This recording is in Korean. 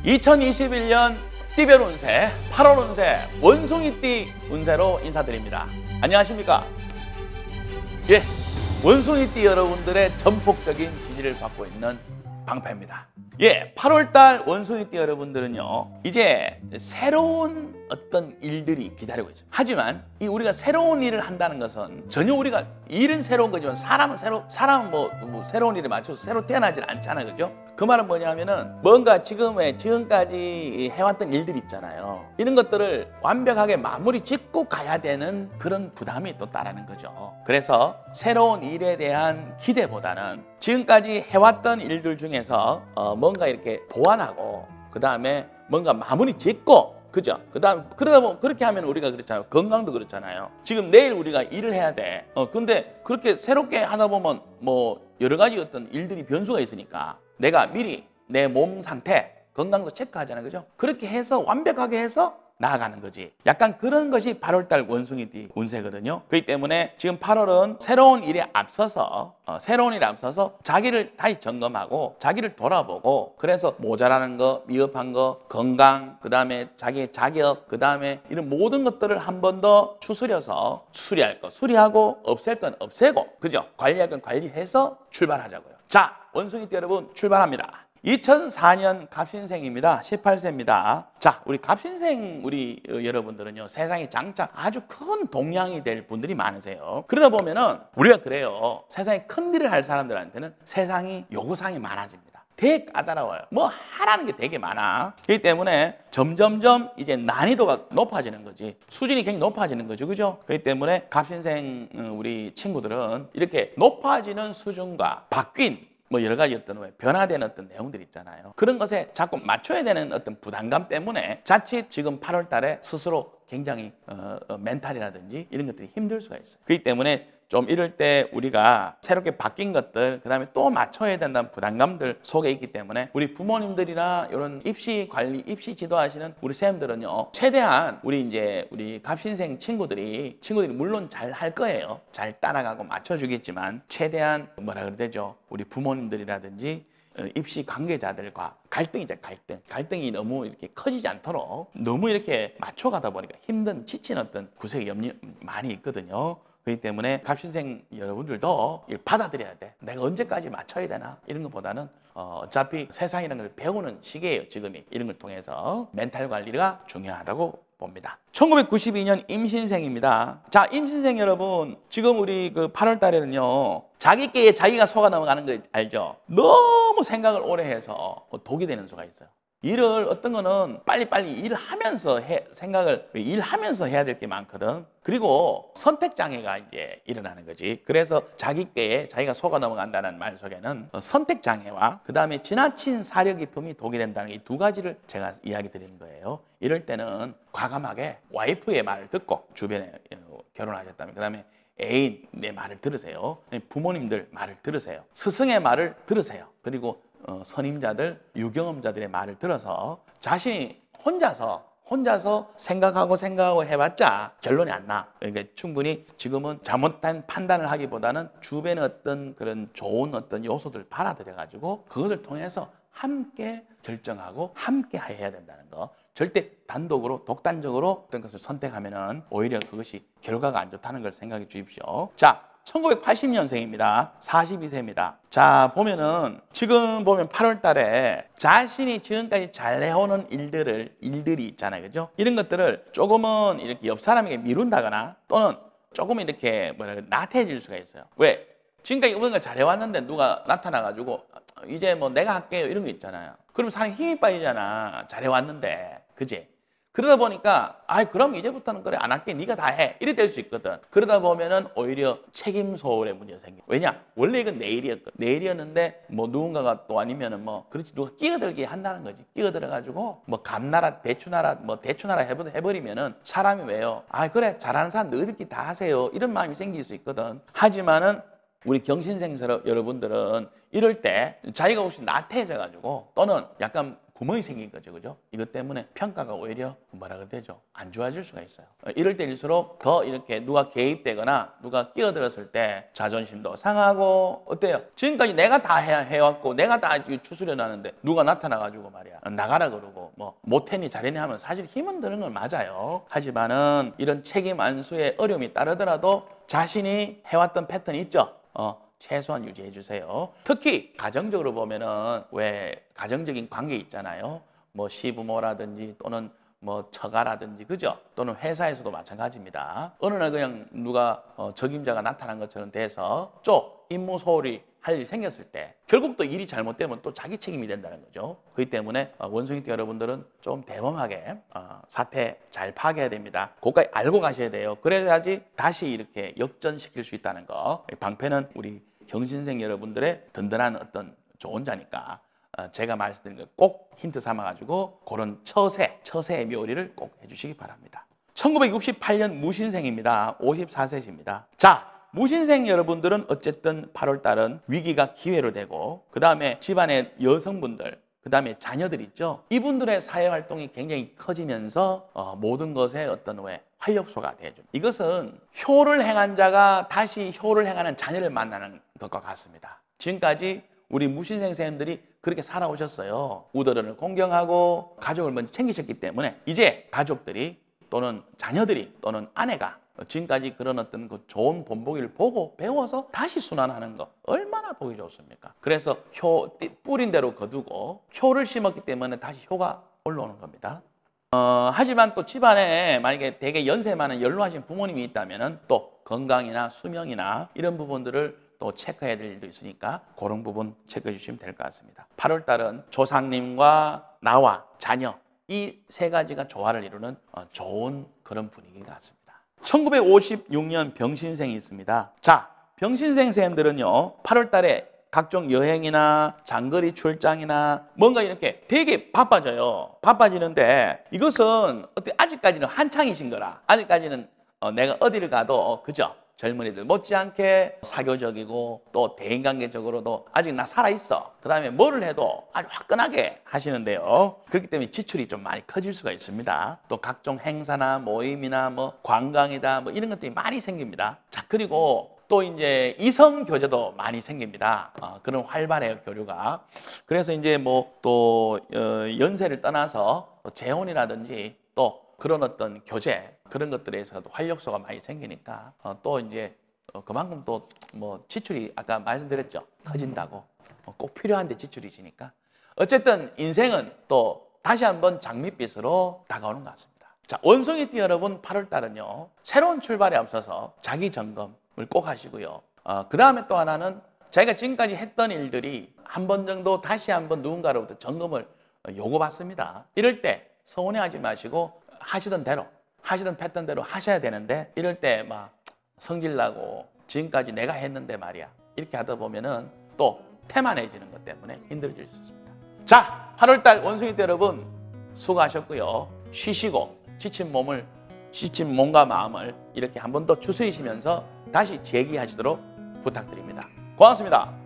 2021년 띠별 운세 8월 운세 원숭이띠 운세로 인사드립니다. 안녕하십니까? 예, 원숭이띠 여러분들의 전폭적인 지지를 받고 있는 방패입니다. 예, 8월달 원숭이띠 여러분들은요, 이제 새로운 어떤 일들이 기다리고 있습니다. 하지만 이 우리가 새로운 일을 한다는 것은 전혀 우리가 일은 새로운 거지만 사람은 뭐 새로운 일에 맞춰서 새로 태어나질 않잖아요, 그죠? 그 말은 뭐냐면은 뭔가 지금까지 해왔던 일들 있잖아요. 이런 것들을 완벽하게 마무리 짓고 가야 되는 그런 부담이 또 따르는 거죠. 그래서 새로운 일에 대한 기대보다는 지금까지 해왔던 일들 중에서 뭔가 이렇게 보완하고 그 다음에 뭔가 마무리 짓고, 그죠? 그러다 보면 그렇게 하면 우리가 그렇잖아요. 건강도 그렇잖아요. 지금 내일 우리가 일을 해야 돼. 근데 그렇게 새롭게 하다 보면 뭐 여러 가지 어떤 일들이 변수가 있으니까 내가 미리 내 몸 상태, 건강도 체크하잖아요. 그죠? 그렇게 해서 완벽하게 해서 나아가는 거지. 약간 그런 것이 8월달 원숭이띠 운세거든요. 그렇기 때문에 지금 8월은 새로운 일에 앞서서 자기를 다시 점검하고 자기를 돌아보고, 그래서 모자라는 거, 미흡한 거, 건강, 그 다음에 자기의 자격, 그 다음에 이런 모든 것들을 한 번 더 추스려서 수리할 거 수리하고 없앨 건 없애고, 그죠? 관리할 건 관리해서 출발하자고요. 자, 원숭이띠 여러분 출발합니다. 2004년 갑신생입니다. 18세입니다. 자, 우리 갑신생 여러분들은요, 세상에 장차 아주 큰 동량이 될 분들이 많으세요. 그러다 보면은 우리가 그래요. 세상에 큰 일을 할 사람들한테는 세상이 요구사항이 많아집니다. 되게 까다로워요. 뭐 하라는 게 되게 많아. 그렇기 때문에 점점점 이제 난이도가 높아지는 거지. 수준이 굉장히 높아지는 거죠. 그죠? 그렇기 때문에 갑신생 우리 친구들은 이렇게 높아지는 수준과 바뀐 뭐 여러 가지 어떤 변화된 어떤 내용들이 있잖아요. 그런 것에 자꾸 맞춰야 되는 어떤 부담감 때문에 자칫 지금 8월 달에 스스로 굉장히 멘탈이라든지 이런 것들이 힘들 수가 있어요. 그렇기 때문에 좀 이럴 때 우리가 새롭게 바뀐 것들, 그 다음에 또 맞춰야 된다는 부담감들 속에 있기 때문에 우리 부모님들이나 이런 입시 관리, 입시 지도하시는 우리 선생님들은요, 최대한 우리 갑신생 친구들이 물론 잘 할 거예요. 잘 따라가고 맞춰주겠지만 최대한 뭐라 그래야 되죠? 우리 부모님들이라든지 입시 관계자들과 갈등이 너무 이렇게 커지지 않도록 너무 이렇게 맞춰가다 보니까 힘든, 지친 어떤 구색이 많이 있거든요. 그렇기 때문에 갑신생 여러분들도 받아들여야 돼. 내가 언제까지 맞춰야 되나? 이런 것보다는 어차피 세상이라는 걸 배우는 시기예요, 지금이. 이런 걸 통해서 멘탈 관리가 중요하다고 봅니다. 1992년 임신생입니다. 자, 임신생 여러분, 지금 우리 그 8월 달에는요, 자기께 자기가 속아 넘어가는 거 알죠? 너무 생각을 오래 해서 독이 되는 수가 있어요. 일을 어떤 거는 빨리빨리 일하면서 해야 될 게 많거든. 그리고 선택 장애가 이제 일어나는 거지. 그래서 자기께 자기가 속아 넘어간다는 말 속에는 선택 장애와 그 다음에 지나친 사려 깊음이 독이 된다는 이 두 가지를 제가 이야기 드리는 거예요. 이럴 때는 과감하게 와이프의 말을 듣고, 주변에 결혼하셨다면 그 다음에 애인 내 말을 들으세요. 부모님들 말을 들으세요. 스승의 말을 들으세요. 그리고 선임자들, 유경험자들의 말을 들어서 자신이 혼자서 생각하고 해봤자 결론이 안 나. 그러니까 충분히 지금은 잘못된 판단을 하기보다는 주변의 어떤 그런 좋은 어떤 요소들 받아들여가지고 그것을 통해서 함께 결정하고 함께 해야 된다는 거. 절대 독단적으로 어떤 것을 선택하면은 오히려 그것이 결과가 안 좋다는 걸 생각해 주십시오. 자, 1980년생입니다. 42세입니다. 자, 지금 보면 8월 달에 자신이 지금까지 잘 해오는 일들이 있잖아요. 그죠? 이런 것들을 조금은 이렇게 옆 사람에게 미룬다거나 또는 조금은 이렇게 나태해질 수가 있어요. 왜? 지금까지 뭔가 잘해왔는데 누가 나타나가지고 이제 뭐 내가 할게요 이런 거 있잖아요. 그럼 사람이 힘이 빠지잖아. 잘해왔는데. 그지? 그러다 보니까 그럼 이제부터는 그래 안 할게, 네가 다 해, 이래 될 수 있거든. 그러다 보면은 오히려 책임 소홀의 문제가 생겨. 왜냐? 원래 이건 내일이었는데 뭐 누군가가 또 아니면은 그렇지, 누가 끼어들게 한다는 거지. 끼어들어가지고 뭐 감나라 대추나라 해버리면은 사람이 왜요? 그래 잘하는 사람 너희들끼리 다 하세요, 이런 마음이 생길 수 있거든. 하지만은 우리 경신생 여러분들은 이럴 때 자기가 혹시 나태해져가지고 또는 약간 구멍이 생긴 거죠. 그죠? 이것 때문에 평가가 오히려 뭐라 그래야 되죠? 안 좋아질 수가 있어요. 이럴 때일수록 더 이렇게 누가 개입되거나 누가 끼어들었을 때 자존심도 상하고 어때요? 지금까지 내가 다 해왔고 내가 다 추스려놨는데 누가 나타나가지고 말이야. 나가라 그러고 뭐 못했니 잘했니 하면 사실 힘은 드는 건 맞아요. 하지만은 이런 책임 안수에 어려움이 따르더라도 자신이 해왔던 패턴이 있죠. 최소한 유지해 주세요. 특히 가정적으로 보면은 왜 가정적인 관계 있잖아요. 뭐 시부모라든지 또는 뭐 처가라든지 그죠? 또는 회사에서도 마찬가지입니다. 어느 날 그냥 누가 적임자가 나타난 것처럼 돼서 좀 임무 소홀히 할 일이 생겼을 때 결국 또 일이 잘못되면 또 자기 책임이 된다는 거죠. 그렇기 때문에 원숭이띠 여러분들은 좀 대범하게 사태 잘 파악해야 됩니다. 그것까지 알고 가셔야 돼요. 그래야지 다시 이렇게 역전시킬 수 있다는 거. 방패는 우리 경신생 여러분들의 든든한 어떤 좋은 자니까 제가 말씀드린 거 꼭 힌트 삼아가지고 그런 처세의 묘리를 꼭 해주시기 바랍니다. 1968년 무신생입니다. 54세십니다. 자, 무신생 여러분들은 어쨌든 8월 달은 위기가 기회로 되고 그 다음에 집안의 여성분들 그 다음에 자녀들 있죠. 이분들의 사회활동이 굉장히 커지면서 모든 것에 어떤 활력소가 되죠. 이것은 효를 행한 자가 다시 효를 행하는 자녀를 만나는 것과 같습니다. 지금까지 우리 무신생 선생님들이 그렇게 살아오셨어요. 우더른을 공경하고 가족을 먼저 챙기셨기 때문에 이제 가족들이 또는 자녀들이 또는 아내가 지금까지 그런 어떤 그 좋은 본보기를 보고 배워서 다시 순환하는 거 얼마나 보기 좋습니까? 그래서 뿌린 대로 거두고 효를 심었기 때문에 다시 효가 올라오는 겁니다. 하지만 또 집안에 만약에 되게 연세 많은 연로하신 부모님이 있다면 또 건강이나 수명이나 이런 부분들을 또 체크해야 될 일도 있으니까 그런 부분 체크해 주시면 될 것 같습니다. 8월 달은 조상님과 나와 자녀 이 세 가지가 조화를 이루는 좋은 그런 분위기인 것 같습니다. 1956년 병신생이 있습니다. 자, 병신생 선생님들은요 8월 달에 각종 여행이나 장거리 출장이나 뭔가 이렇게 되게 바빠져요. 바빠지는데 이것은 어떻게 아직까지는 한창이신 거라. 아직까지는 내가 어디를 가도 그죠? 젊은이들 못지않게 사교적이고 또 대인관계적으로도 아직 나 살아있어. 그 다음에 뭐를 해도 아주 화끈하게 하시는데요. 그렇기 때문에 지출이 좀 많이 커질 수가 있습니다. 또 각종 행사나 모임이나 뭐 관광이다 뭐 이런 것들이 많이 생깁니다. 자, 그리고 또 이제 이성 교제도 많이 생깁니다. 그런 활발해요, 교류가. 그래서 이제 뭐 또 연세를 떠나서 또 재혼이라든지 또 그런 어떤 교제 그런 것들에 있어서도 활력소가 많이 생기니까 또 이제 그만큼 또 뭐 지출이 아까 말씀드렸죠. 커진다고 꼭 필요한데 지출이시니까 어쨌든 인생은 또 다시 한번 장밋빛으로 다가오는 것 같습니다. 자, 원숭이띠 여러분 8월 달은요 새로운 출발에 앞서서 자기 점검을 꼭 하시고요. 그 다음에 또 하나는 자기가 지금까지 했던 일들이 한 번 정도 다시 한번 누군가로부터 점검을 요구받습니다. 이럴 때 서운해하지 마시고 하시던 대로 하시던 패턴대로 하셔야 되는데 이럴 때 막 성질나고 지금까지 내가 했는데 말이야 이렇게 하다 보면은 또 태만해지는 것 때문에 힘들어질 수 있습니다. 자, 8월달 원숭이띠 여러분 수고하셨고요. 쉬시고 지친 몸과 마음을 이렇게 한 번 더 추스리시면서 다시 재기하시도록 부탁드립니다. 고맙습니다.